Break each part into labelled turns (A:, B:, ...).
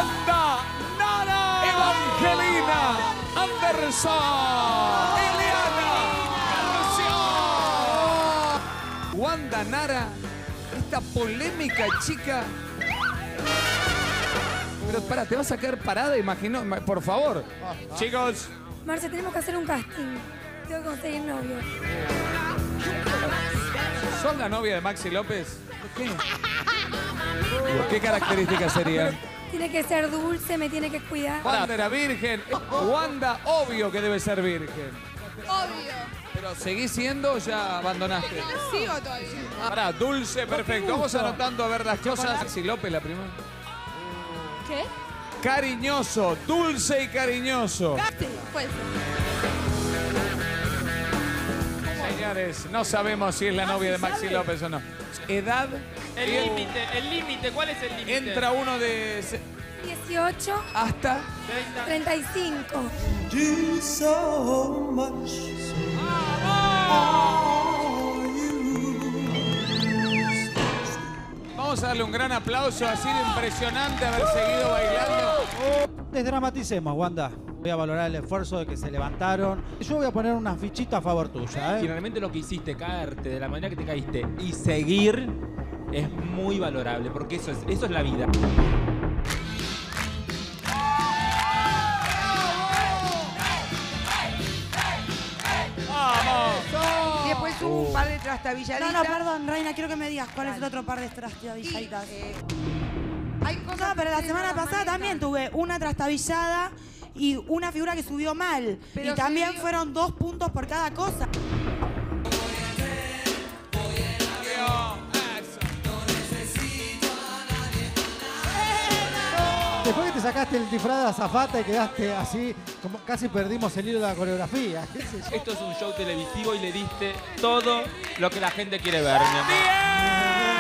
A: Wanda Nara, Evangelina Anderson, Eliana García. Wanda Nara, esta polémica chica. Pero pará, te vas a quedar parada, imagino, por favor. Chicos.
B: Marce, tenemos que hacer un casting. Tengo que conseguir novio.
A: ¿Sos la novia de Maxi López? ¿Qué? ¿Qué características serían?
B: Tiene que ser dulce, me tiene que cuidar.
A: Wanda era virgen. Wanda, obvio que debe ser virgen.
C: Obvio.
A: Pero ¿seguís siendo o ya abandonaste?
C: No, sigo todavía.
A: Pará, dulce, perfecto. Vamos anotando a ver las cosas. Maxi López, la primera.
C: ¿Qué?
A: Cariñoso, dulce y cariñoso.
C: Sí, puede ser.
A: Señores, no sabemos si es la novia de Maxi López o no. Edad.
D: El límite, ¿cuál es el límite?
A: Entra uno de
B: 18
A: hasta
B: 35.
A: Vamos a darle un gran aplauso. Ha sido impresionante haber seguido bailando.
E: Desdramaticemos, Wanda. Voy a valorar el esfuerzo de que se levantaron. Yo voy a poner una fichita a favor tuya,
D: Y realmente lo que hiciste, caerte de la manera que te caíste y seguir, es muy valorable, porque eso es la vida.
A: ¡Vamos!
F: Y después un par de trastabilladitas.
G: No, perdón, Reina, quiero que me digas cuál es el otro par de trastabilladitas.
F: Hay cosas
G: No, pero la
F: que
G: semana
F: no
G: pasada
F: manejan.
G: también tuve una trastabillada y una figura que subió mal.
F: Pero
G: y también
F: subió-
G: fueron 2 puntos por cada cosa.
E: Después que te sacaste el disfraz de azafata y quedaste así, como casi perdimos el hilo de la coreografía. ¿Qué sé yo?
D: Esto es un show televisivo y le diste todo lo que la gente quiere ver, mi amor.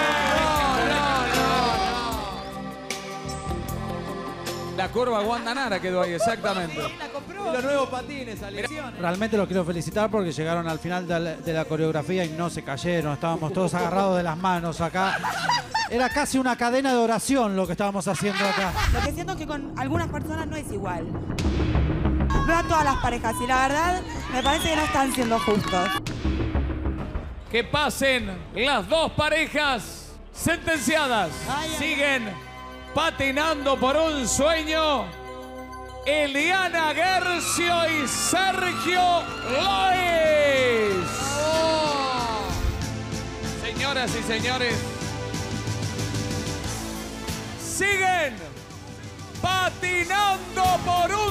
A: La curva Wanda Nara quedó ahí, exactamente.
H: Y los nuevos patines, Alexión.
E: Realmente los quiero felicitar porque llegaron al final de la coreografía y no se cayeron. Estábamos todos agarrados de las manos acá. Era casi una cadena de oración lo que estábamos haciendo acá.
G: Lo que siento es que con algunas personas no es igual. Veo a todas las parejas y la verdad me parece que no están siendo justos.
A: Que pasen las dos parejas sentenciadas. Siguen patinando por un sueño. Eliana Gercio y Sergio Lois. Señoras y señores, siguen patinando por un